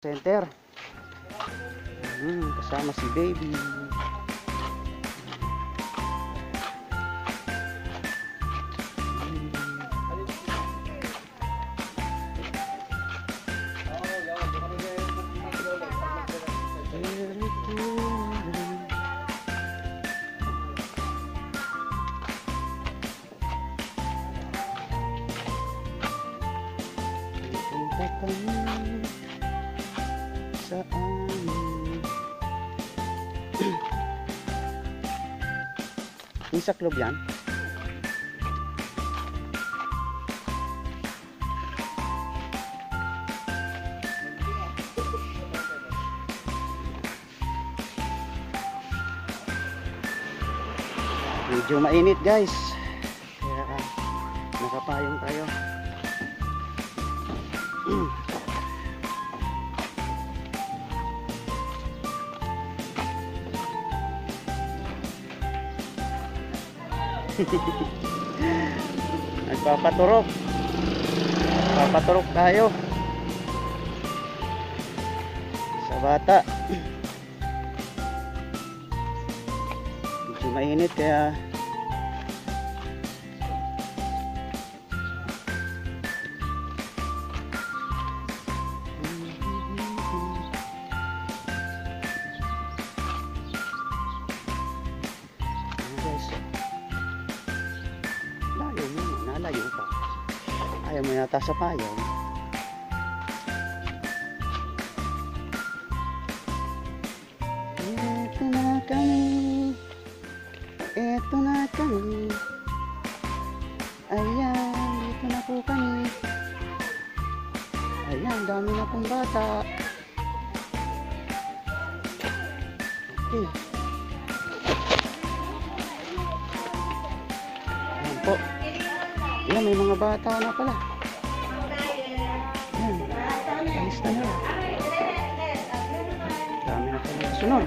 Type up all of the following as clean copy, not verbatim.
center. Kasama si baby. Sa amin. Yung sa club yan. Medyo mainit guys, kaya nakapayong tayo. Nagpapaturok tayo sa bata. Medyo mainit kaya nalayo pa. Ayaw mo yata sa payaw. Eto na kami. Eto na kami. Ayan, dito na po kami. Ayan, dami na pong bata. Okay. Ayan po. Ayan, may mga bata na pala. Ayan, alis na na. Dami na pala. Sunod.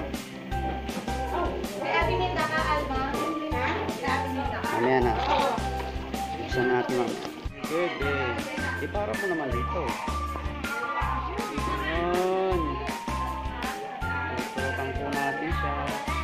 Mamaya na. Buksan natin mga. Good day. Iparap mo naman dito. Ayan. Tututang po natin siya.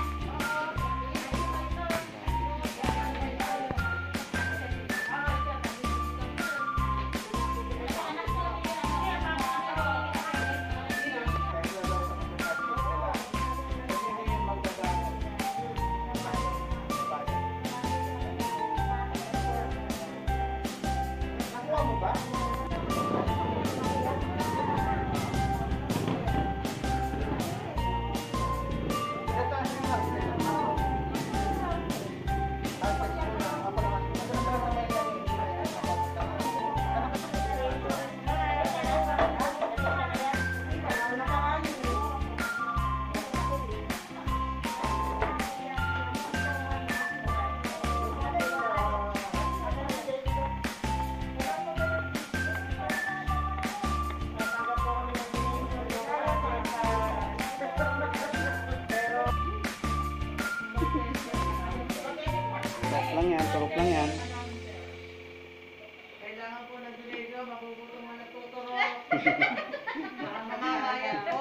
Turok lang yan. Kailangan po nag-video, makukuto mo nagtuturo. Parang mamamaya po.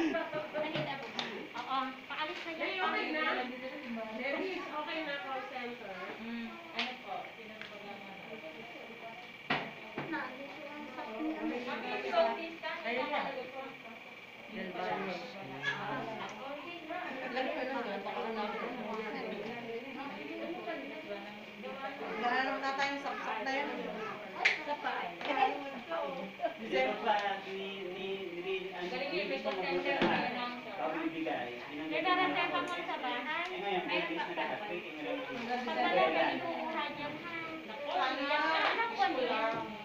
Oo, paalis na dyan. Okay na? Okay na, call center. Ano po? Ayun na. Yan ba? Nahanap na tayong saksak na yan. Sa paa. Galing may call center na yun ang may darantay pa mo sa bahay. Mayroon pa pa. Pag wala na ikukuha dyan ha. Anak ko nila.